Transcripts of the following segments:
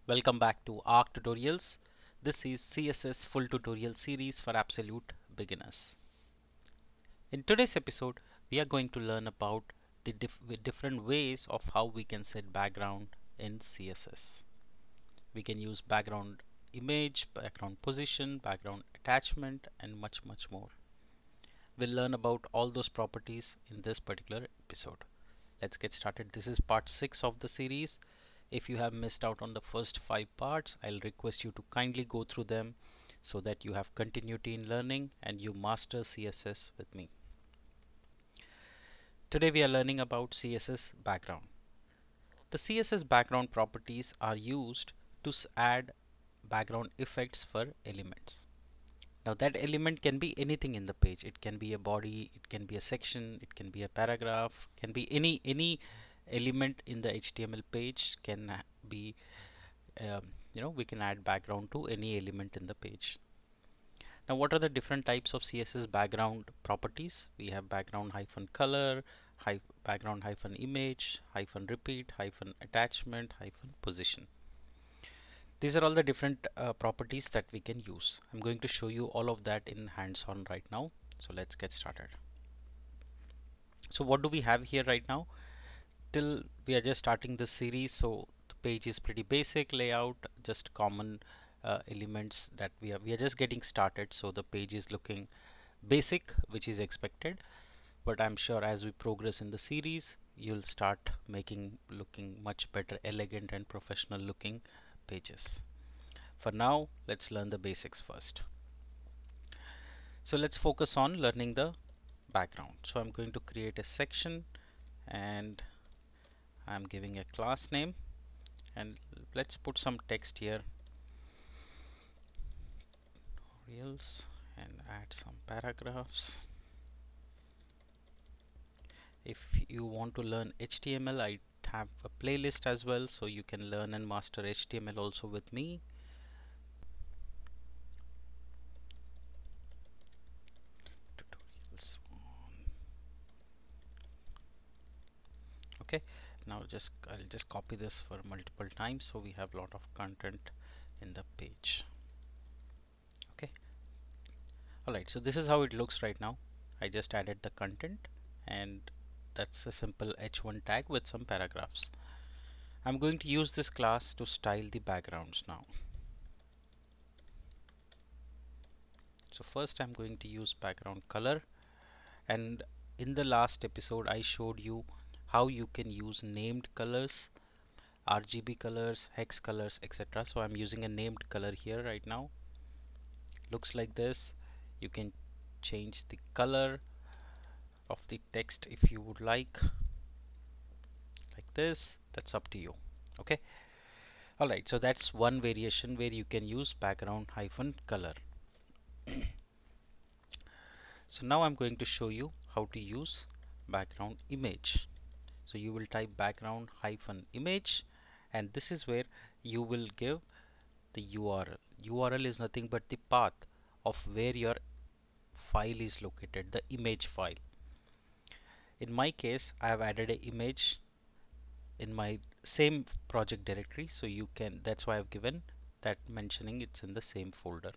Welcome back to ARC Tutorials. This is CSS full tutorial series for absolute beginners. In today's episode, we are going to learn about the different ways of how we can set background in CSS. We can use background image, background position, background attachment, and much more. We'll learn about all those properties in this particular episode. Let's get started. This is part 6 of the series. If you have missed out on the first 5 parts, I'll request you to kindly go through them so that you have continuity in learning and you master CSS with me. Today we are learning about CSS background. The CSS background properties are used to add background effects for elements. Now that element can be anything in the page. It can be a body, it can be a section, it can be a paragraph, can be any element in the HTML page can be we can add background to any element in the page. Now what are the different types of CSS background properties? We have background hyphen color, background hyphen image, hyphen repeat, hyphen attachment, hyphen position. These are all the different properties that we can use. I'm going to show you all of that in hands-on right now. So let's get started. So what do we have here right now? Till we are just starting this series, so the page is pretty basic layout, just common elements that we are just getting started. So the page is looking basic, which is expected. But I'm sure as we progress in the series, you'll start looking much better, elegant and professional looking pages. For now, let's learn the basics first. So let's focus on learning the background. So I'm going to create a section and I'm giving a class name, and let's put some text here, tutorials, and add some paragraphs. If you want to learn HTML, I have a playlist as well, so you can learn and master HTML also with me. Tutorials on. Okay, now I'll just copy this for multiple times so we have a lot of content in the page. Okay, alright, so this is how it looks right now. I just added the content, and that's a simple h1 tag with some paragraphs. I'm going to use this class to style the backgrounds now. So first I'm going to use background color, and in the last episode I showed you how you can use named colors, RGB colors, hex colors, etc. So I'm using a named color here right now. Looks like this. You can change the color of the text if you would like this. That's up to you. Okay, alright, so that's one variation where you can use background hyphen color. So now I'm going to show you how to use background image. So you will type background hyphen image, and this is where you will give the URL. URL is nothing but the path of where your file is located, the image file. In my case, I have added an image in my same project directory, so you can, that's why I've given that, mentioning it's in the same folder.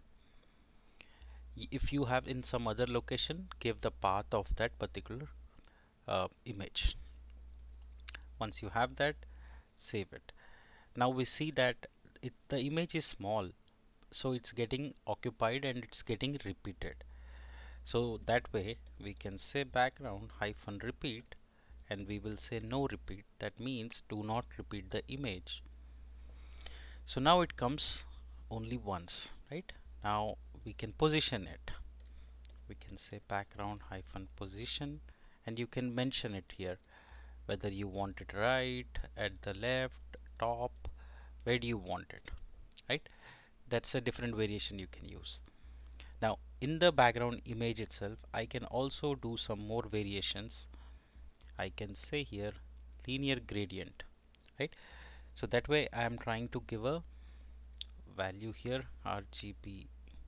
If you have in some other location, give the path of that particular image. Once you have that, save it. Now we see that the image is small, so it's getting occupied and it's getting repeated. So that way we can say background hyphen repeat, and we will say no repeat. That means do not repeat the image. So now it comes only once, right? Now we can position it. We can say background hyphen position, and you can mention it here whether you want it right, at the left, top, where do you want it, right? That's a different variation you can use. Now in the background image itself, I can also do some more variations. I can say here linear gradient, right? So that way I am trying to give a value here, RGBA,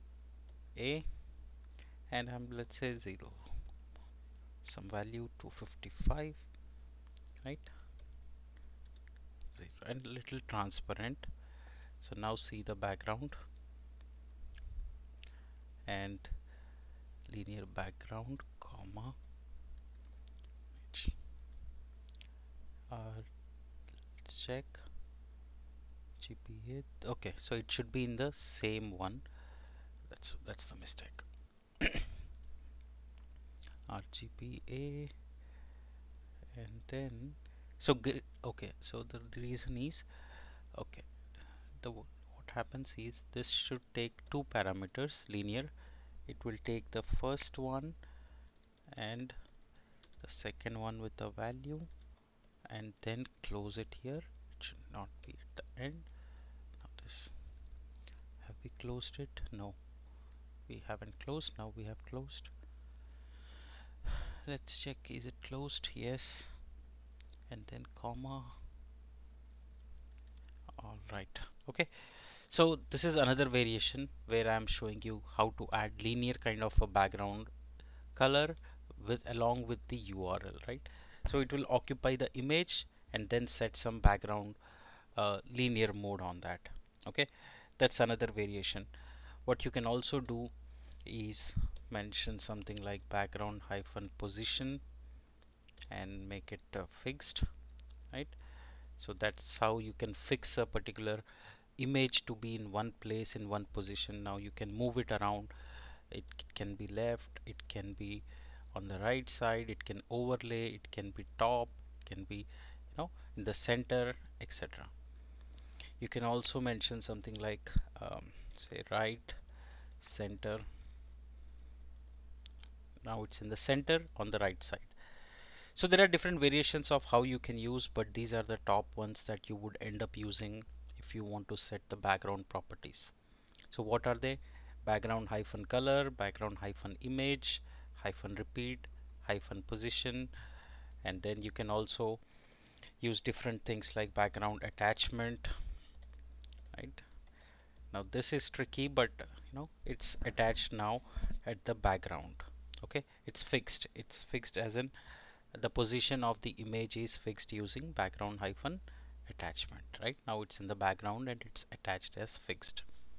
and I'm, let's say 0, some value 255, right? 0, and little transparent, So now see the background and linear background, comma, let's check GPA. Okay, so it should be in the same one. That's the mistake. RGBA, and then okay. So the reason is, okay, what happens is this should take two parameters linear. It will take the first one and the second one with the value, and then close it here. It should not be at the end. Now this, have we closed it? No, we haven't closed. Now we have closed. Let's check, is it closed? Yes. And then comma. All right. Okay, so this is another variation where I'm showing you how to add linear kind of a background color with along with the URL, right? So it will occupy the image and then set some background linear mode on that. Okay, that's another variation. What you can also do is mention something like background hyphen position and make it fixed, right? So that's how you can fix a particular image to be in one place in one position. Now you can move it around. It can be left, it can be on the right side, it can overlay, it can be top, it can be, in the center, etc. You can also mention something like say right center. Now it's in the center on the right side. So there are different variations of how you can use, but these are the top ones that you would end up using if you want to set the background properties. So what are they? Background hyphen color, background hyphen image, hyphen repeat, hyphen position, and then you can also use different things like background attachment, right? Now this is tricky, but it's attached now at the background. Okay, it's fixed as in the position of the image is fixed using background hyphen attachment. Right now it's in the background and it's attached as fixed.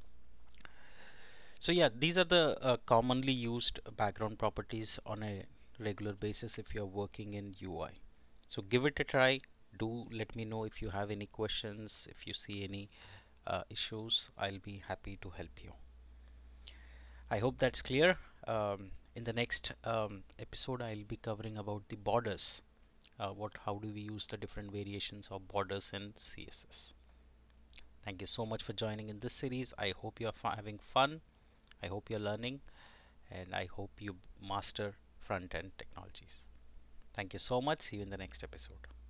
So yeah, these are the commonly used background properties on a regular basis if you're working in UI. So give it a try. Do let me know if you have any questions, if you see any issues. I'll be happy to help you. I hope that's clear. In the next episode, I'll be covering about the borders. How do we use the different variations of borders in CSS? Thank you so much for joining in this series. I hope you're having fun. I hope you're learning, and I hope you master front end technologies. Thank you so much. See you in the next episode.